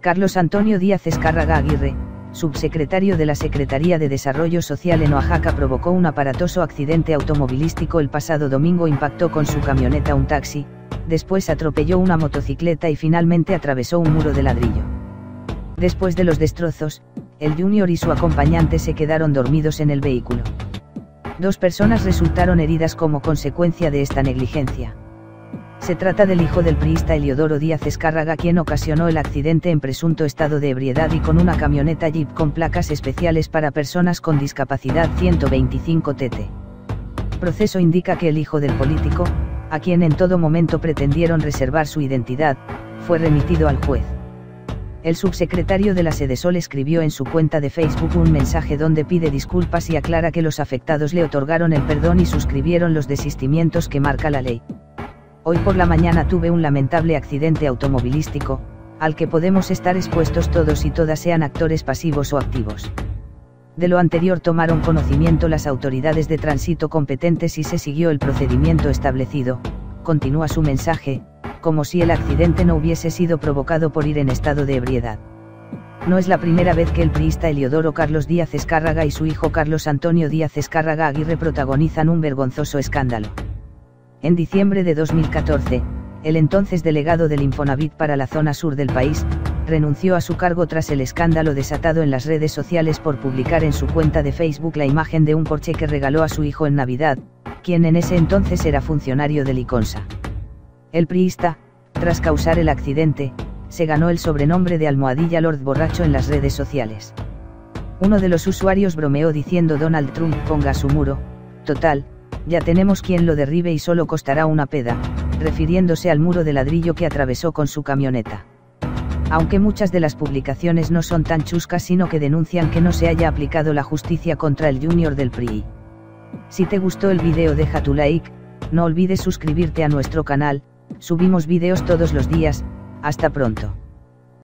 Carlos Antonio Díaz Ezcárraga Aguirre, subsecretario de la Secretaría de Desarrollo Social en Oaxaca, provocó un aparatoso accidente automovilístico el pasado domingo. Impactó con su camioneta un taxi, después atropelló una motocicleta y finalmente atravesó un muro de ladrillo. Después de los destrozos, el Junior y su acompañante se quedaron dormidos en el vehículo. 2 personas resultaron heridas como consecuencia de esta negligencia. Se trata del hijo del priista Eliodoro Díaz Ezcárraga, quien ocasionó el accidente en presunto estado de ebriedad y con una camioneta Jeep con placas especiales para personas con discapacidad 125 TT. Proceso indica que el hijo del político, a quien en todo momento pretendieron reservar su identidad, fue remitido al juez. El subsecretario de la Sedesol escribió en su cuenta de Facebook un mensaje donde pide disculpas y aclara que los afectados le otorgaron el perdón y suscribieron los desistimientos que marca la ley. Hoy por la mañana tuve un lamentable accidente automovilístico, al que podemos estar expuestos todos y todas, sean actores pasivos o activos. De lo anterior tomaron conocimiento las autoridades de tránsito competentes y se siguió el procedimiento establecido, continúa su mensaje, como si el accidente no hubiese sido provocado por ir en estado de ebriedad. No es la primera vez que el priista Eliodoro Carlos Díaz Ezcárraga y su hijo Carlos Antonio Díaz Ezcárraga Aguirre protagonizan un vergonzoso escándalo. En diciembre de 2014, el entonces delegado del Infonavit para la zona sur del país, renunció a su cargo tras el escándalo desatado en las redes sociales por publicar en su cuenta de Facebook la imagen de un Porsche que regaló a su hijo en Navidad, quien en ese entonces era funcionario del Liconsa. El priista, tras causar el accidente, se ganó el sobrenombre de Almohadilla Lord Borracho en las redes sociales. Uno de los usuarios bromeó diciendo: Donald Trump ponga su muro, total, ya tenemos quien lo derribe y solo costará una peda, refiriéndose al muro de ladrillo que atravesó con su camioneta. Aunque muchas de las publicaciones no son tan chuscas, sino que denuncian que no se haya aplicado la justicia contra el Junior del PRI. Si te gustó el vídeo, deja tu like, no olvides suscribirte a nuestro canal, subimos vídeos todos los días. Hasta pronto.